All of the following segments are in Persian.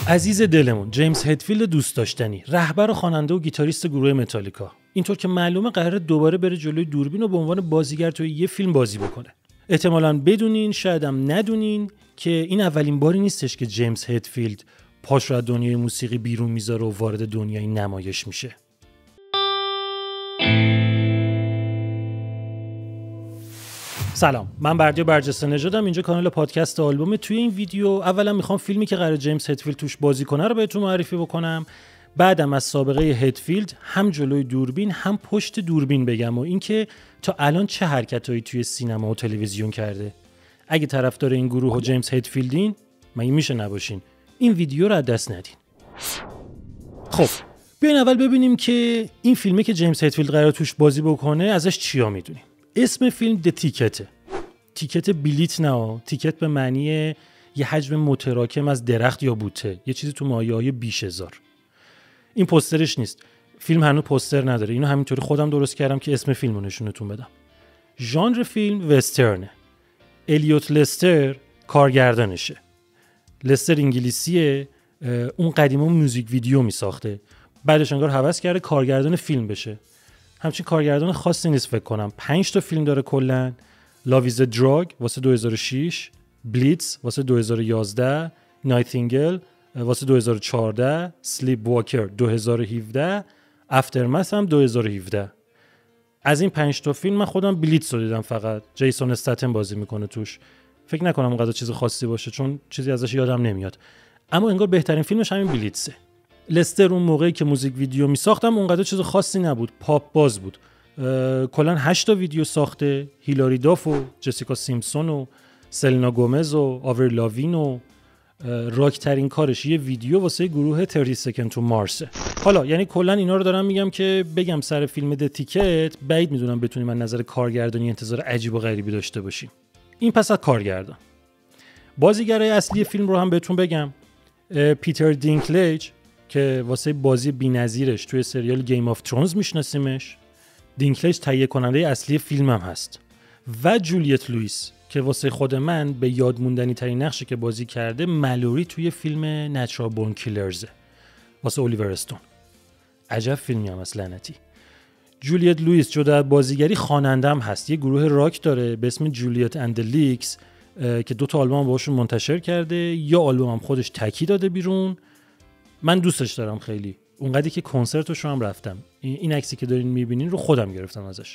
عزیز دلمون جیمز هدفیلد دوست داشتنی، رهبر و خواننده و گیتاریست گروه متالیکا، اینطور که معلومه قراره دوباره بره جلوی دوربین و به عنوان بازیگر توی یه فیلم بازی بکنه. احتمالاً بدونین شاید هم ندونین که این اولین باری نیستش که جیمز هدفیلد پاش رو از دنیای موسیقی بیرون میذاره و وارد دنیای نمایش میشه. سلام، من بردیا برجسته نژادم. اینجا کانال پادکست آلبوم. توی این ویدیو اولا میخوام فیلمی که قرار جیمز هدفیلد توش بازی کنه رو بهتون معرفی بکنم. بعدم از سابقه هدفیلد هم جلوی دوربین هم پشت دوربین بگم و اینکه تا الان چه حرکتایی توی سینما و تلویزیون کرده. اگه طرفدار این گروه و جیمز هدفیلدین، مگه میشه نباشین؟ این ویدیو رو از دست ندین. خب بیاین اول ببینیم که این فیلمی که جیمز هدفیلد قرار توش بازی بکنه ازش چیا میدونیم. اسم فیلم د تیکته. تیکت بلیت نه، تیکت به معنی یه حجم متراکم از درخت یا بوته، یه چیزی تو مایه‌های بیش هزار. این پوسترش نیست. فیلم هنوز پوستر نداره. اینو همینطوری خودم درست کردم که اسم فیلمو نشونتون بدم. ژانر فیلم وسترنه. الیوت لستر کارگردانشه. لستر انگلیسیه، اون قدیما موزیک ویدیو میساخته. بعدش انگار هوس کرده کارگردان فیلم بشه. همچین کارگردان خاصی نیست فکر کنم. 5 تا فیلم داره کلا. Love is a Drug واسه 2006، Blitz واسه 2011، Nightingale واسه 2014، Sleepwalker 2017، Aftermath هم 2017. از این 5 تا فیلم من خودم بلیتس رو دیدم، فقط جیسون استاتم بازی میکنه توش. فکر نکنم اونقدر چیز خاصی باشه چون چیزی ازش یادم نمیاد، اما انگار بهترین فیلمش همین بلیتسه. لستر اون موقعی که موزیک ویدیو میساختم اونقدر چیز خاصی نبود، پاپ باز بود. کلا 8 تا ویدیو ساخته. هیلاری داف و جسیکا سیمپسون و سلینا گومز و آور لاوین و راک ترین کارش یه ویدیو واسه گروه 30 Seconds to Mars. حالا یعنی کلا اینا رو دارم میگم که بگم سر فیلم د تیکت بعید میدونم بتونیم از نظر کارگردانی انتظار عجیب و غریبی داشته باشیم. این پس از کارگردان. بازیگرای اصلی فیلم رو هم بهتون بگم. پیتر دینکلیج که واسه بازی بی‌نظیرش توی سریال گیم آف ترونز میشناسیمش. دینکلیج تهیه کننده اصلی فیلم هم هست. و جولیت لوئیس که واسه خود من به یاد موندنی ترین نقشی که بازی کرده مالوری توی فیلم نچرال بورن کیلرز واسه الیور استون. عجب فیلمی هم است لعنتی. جولیت لوئیس جدا از بازیگری خواننده هم هست. یه گروه راک داره به اسم جولیت اند لیکس که 2 تا آلبوم باهاشون منتشر کرده. یا آلبوم هم خودش تکی داده بیرون. من دوستش دارم خیلی. اونقدری که کنسرتش رو هم رفتم. این عکسی که دارین میبینین رو خودم گرفتم ازش.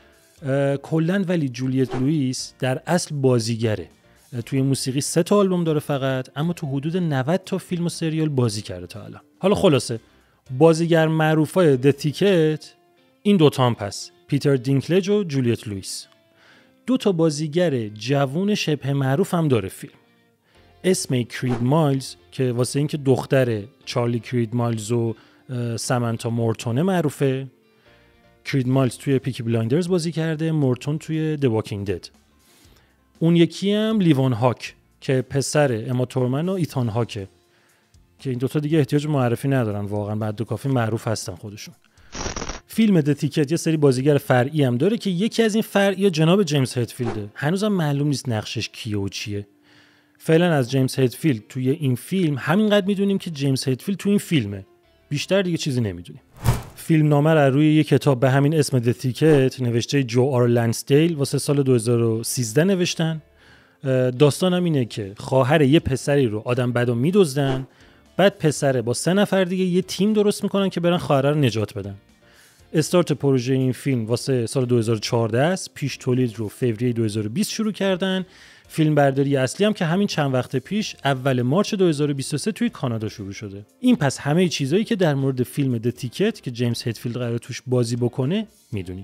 کلن ولی جولیت لوئیس در اصل بازیگره. توی موسیقی 3 تا آلبوم داره فقط، اما تو حدود 90 تا فیلم و سریال بازی کرده تا الان. حالا خلاصه بازیگر معروفای د تیکت این 2 تا هم پس پیتر دینکلیج و جولیت لوئیس. 2 تا بازیگر جوون شبه معروف هم داره فیلم. اسم کرید مایلز که واسه اینکه دختر چارلی کرید مایلز و سامانتا مورتون معروفه. کرید مایلز توی پیکی بلایندرز بازی کرده، مورتون توی د واکینگ دد. اون یکی هم لیوان هاک که پسر اما تورمن و ایتان هاکه که این 2 تا دیگه احتیاج معرفی ندارن، واقعا بعد کافی معروف هستن خودشون. فیلم د تیکت یه سری بازیگر فرعی هم داره که یکی از این فرعی جناب جیمز هدفیلده. هنوزم معلوم نیست نقشش کیه و چیه. فعلا از جیمز هدفیلد توی این فیلم همینقدر میدونیم که جیمز هدفیلد توی این فیلمه. بیشتر دیگه چیزی نمیدونیم. فیلم نامه رو روی یک کتاب به همین اسم د تیکت نوشته جو آر لنسدیل واسه سال 2013 نوشتن. داستانم اینه که خواهر یه پسری رو آدم بدا میدزدن، بعد پسره با 3 نفر دیگه یه تیم درست میکنن که برن خواهر رو نجات بدن. استارت پروژه این فیلم واسه سال 2014 است. پیش تولید رو فوریه 2020 شروع کردن. فیلم برداری اصلی هم که همین چند وقت پیش اول مارچ 2023 توی کانادا شروع شده. این پس همه چیزایی که در مورد فیلم د تیکت که جیمز هدفیلد قراره توش بازی بکنه میدونی.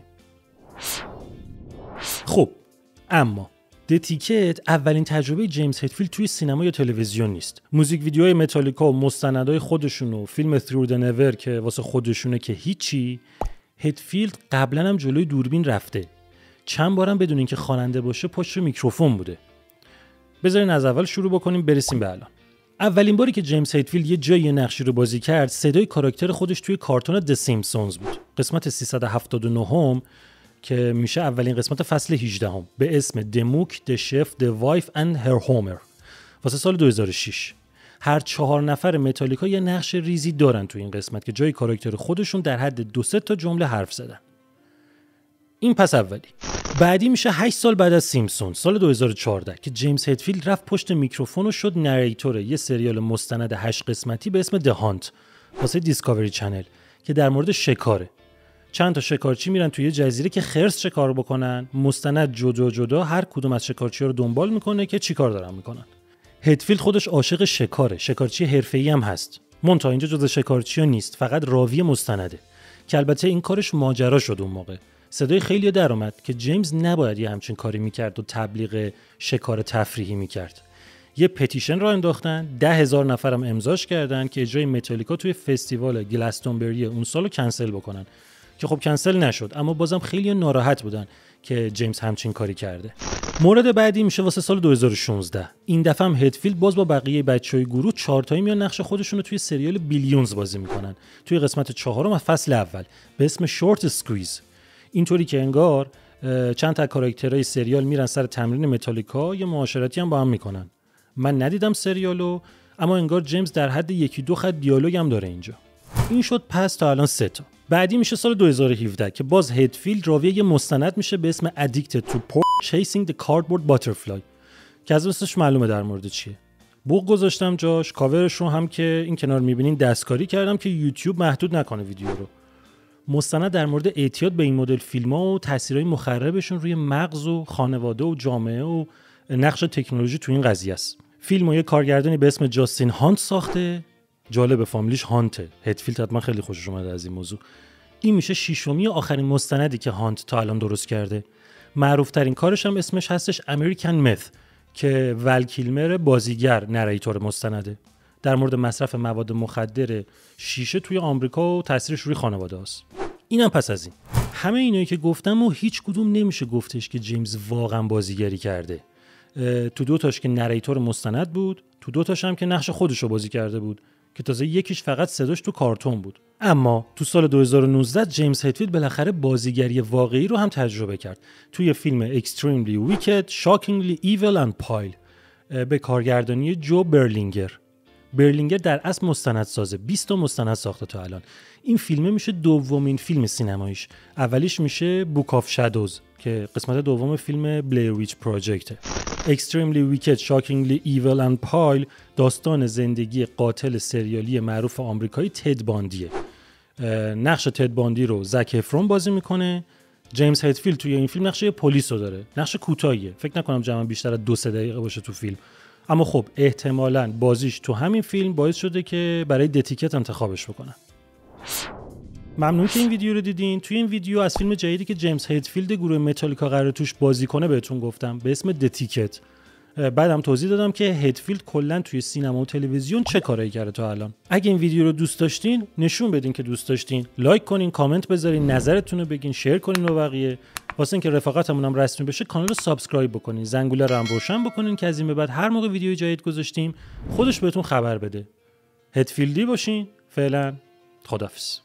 خب اما د تیکت اولین تجربه جیمز هدفیلد توی سینما یا تلویزیون نیست. موزیک ویدیوهای متالیکا و مستندهای خودشون و فیلم ترو د نور که واسه خودشونه که هیچی. هدفیلد قبلا هم جلوی دوربین رفته. چند بارم بدون اینکه خواننده باشه پشت میکروفون بوده. بذارین از اول شروع بکنیم برسیم به الان. اولین باری که جیمز هدفیلد یه جای نقشی رو بازی کرد صدای کاراکتر خودش توی کارتون د سیمپسونز بود. قسمت 379 که میشه اولین قسمت فصل 18 به اسم دموک د شف د وایف اند هر هومر واسه سال 2006. هر 4 نفر متالیکا یه نقش ریزی دارن تو این قسمت که جای کاراکتر خودشون در حد 2-3 تا جمله حرف زدن. این پس اولی. بعدی میشه 8 سال بعد از سیمپسون، سال 2014 که جیمز هتفیلد رفت پشت میکروفون و شد نریتور یه سریال مستند 8 قسمتی به اسم The Hunt واسه دیسکاوری چنل که در مورد شکاره. چند تا شکارچی میرن توی جزیره که خرس شکار بکنن. مستند جدا هر کدوم از شکارچی‌ها رو دنبال میکنه که چیکار دارن میکنن. هتفیلد خودش عاشق شکاره، شکارچی حرفه‌ای هم هست. منتها اینجا جزء شکارچی‌ها نیست، فقط راوی مستنده. که البته این کارش ماجرا شد اون موقع. صدای خیلی در اومد که جیمز نباید یه همچین کاری میکرد و تبلیغ شکار تفریحی میکرد. یه پتیشن را انداختن، 10,000 نفرم امضاش کردن که اجرای متالیکا توی فستیوال گلستونبری اون سالو کنسل بکنن. که خب کنسل نشد، اما بازم خیلی ناراحت بودن که جیمز همچین کاری کرده. مورد بعدی میشه واسه سال 2016. این دفعه هم هتفیلد باز با بقیه بچهای گروه 4 تایی میان نقش خودشون رو توی سریال بیلیونز بازی میکنن. توی قسمت 4 از فصل اول به اسم شورت اسکویز. اینطوری که انگار چند تا کاراکترهای سریال میرن سر تمرین متالیکا، یه معاشرتی هم با هم میکنن. من ندیدم سریالو، اما انگار جیمز در حد 1-2 خط دیالوگ هم داره اینجا. این شد پس تا الان 3 تا. بعدی میشه سال 2017 که باز هتفیلد راوی یه مستند میشه به اسم Addicted to Porn Chasing the Cardboard Butterfly که از اسمش معلومه در مورد چیه. بوق گذاشتم جاش، کاورش رو هم که این کنار میبینین دستکاری کردم که یوتیوب محدود نکنه ویدیو رو. مستند در مورد اعتیاد به این مدل فیلم‌ها و تاثیرهای مخربشون روی مغز و خانواده و جامعه و نقش تکنولوژی تو این قضیه است. فیلمو یه کارگردانی به اسم جاستین هانت ساخته. جالب، فامیلیش هانته. هتفیلد حتما خیلی خوشش اومده از این موضوع. این میشه 6می آخرین مستندی که هانت تا الان درست کرده. معروف ترین کارش هم اسمش هستش امریکن مث که ول کیلمر بازیگر نریتور مستنده. در مورد مصرف مواد مخدر شیشه توی آمریکا و تاثیرش روی خانواده است. اینم پس از این. همه اینایی که گفتم و هیچ کدوم نمیشه گفتش که جیمز واقعا بازیگری کرده. تو 2 تاش که نریتور مستند بود، تو 2 تاش هم که نقش خودش رو بازی کرده بود که تازه یکیش فقط صداش تو کارتون بود. اما تو سال 2019 جیمز هتفیلد بالاخره بازیگری واقعی رو هم تجربه کرد توی فیلم Extremely Wicked, Shockingly Evil and Pyle به کارگردانی جو برلینگر. برلینگر در اصل مستندسازه، 20 تا مستند ساخته تا الان. این فیلمه میشه دومین فیلم سینماییش. اولیش میشه بوک آف شادوز که قسمت دوم فیلم بلیر ویچ پروژکته. Extremely Wicked, Shockingly Evil and Pyle داستان زندگی قاتل سریالی معروف آمریکایی تد باندیه. نقش تد باندی رو زک افرون بازی میکنه. جیمز هتفیلد توی این فیلم نقش پلیس رو داره. نقش کوتاهیه، فکر نکنم جمع بیشتر از 2-3 دقیقه باشه تو فیلم. اما خب احتمالاً بازیش تو همین فیلم باعث شده که برای دتیکت انتخابش بکنن. ممنون که این ویدیو رو دیدین. توی این ویدیو از فیلم جدیدی که جیمز هتفیلد گروه متالیکا قراره توش بازی کنه بهتون گفتم به اسم دتیکت. بعدم توضیح دادم که هتفیلد کلا توی سینما و تلویزیون چه کارایی کرده تا الان. اگه این ویدیو رو دوست داشتین نشون بدین که دوست داشتین، لایک کنین، کامنت بذارین، نظرتون رو بگین، شیر کنین با بقیه. واسه اینکه رفاقتمون هم رسمی بشه کانال رو سابسکرایب بکنین، زنگوله رو هم روشن بکنین که از این به بعد هر موقع ویدیو جدید گذاشتیم خودش بهتون خبر بده. هتفیلدی باشین. فعلا خداحافظ.